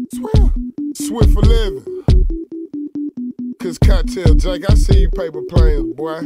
Swift for living. Cause Cocktail Jake, I see you paper planes, boy.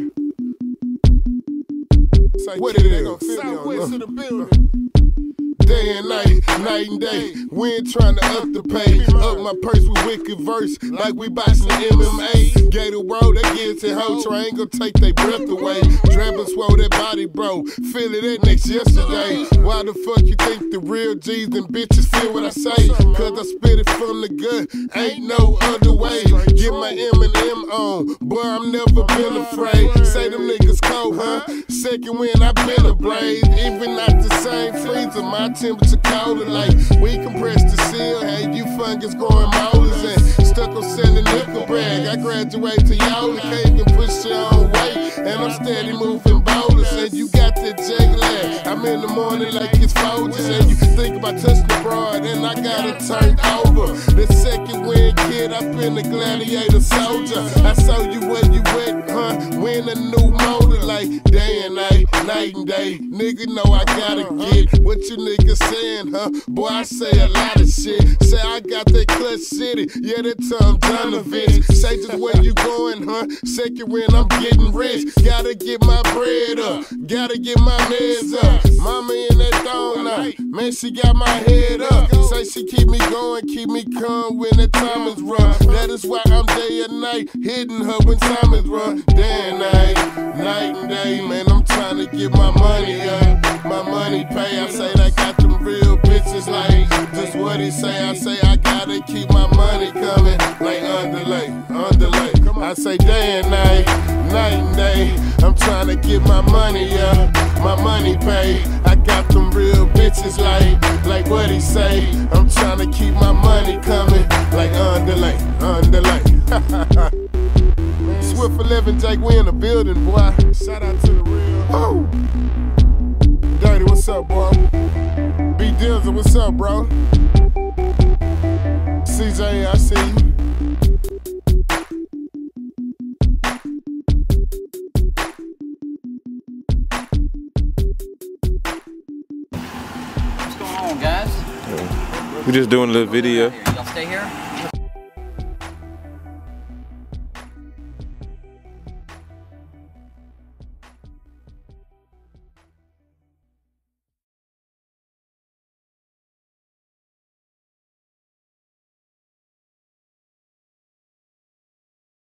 What it is? Southwest of the building. Day and night, night and day. We ain't trying to up the pay. Up my purse with wicked verse, like we boxing MMA. Gator roll, that gets it whole triangle, take they breath away. Drabbin' swole that body, bro. Feel it that next yesterday. Why the fuck you think the real G's and bitches feel what I say? Cause I spit it from the gut, ain't no other way. Get my M&M on, boy, I'm never been afraid. Say them niggas cold, huh? Second win, I been a blaze. Even not the same freezer, my temperature colder. Like we compress the seal, hey, you fungus growing molars and stuck on selling nickel brag. I graduate to y'all, can't even push your own weight, and I'm steady moving boulders. And you got that jag lag. I'm in the morning like it's Folgers, and you think about touching the broad, and I got it turned over. The second win, kid, I been a gladiator soldier. I saw you where you went, huh? We in a new motor, like day and night, night and day. Nigga know I gotta get what you niggas saying, huh? Boy, I say a lot of shit. Say I got that clutch city, yeah, that Tom Donovich. Say just where you going, huh? Second win, I'm getting rich. Gotta get my bread up, gotta get my meds up. Mama in that thong now, man, she got my head up. Say she keep me going, keep me calm when the time is run. That is why I'm day and night, hitting her when time is run. Day and night, night and day, man, I'm trying to get my money up. My money pay, I say I got them real bitches like just what he say. I say I gotta keep my money coming like underlay. I say day and night, night and day. I'm trying to get my money up, my money pay. I got them real bitches like what he say. I'm trying to keep my money coming like underlay. Swift for living, Jake, we in the building, boy. Shout out to the real. Oh. Dirty, what's up, boy? B Dillzer, what's up, bro? CJ, I see you. What's going on, guys? We're just doing a little video. Y'all stay here?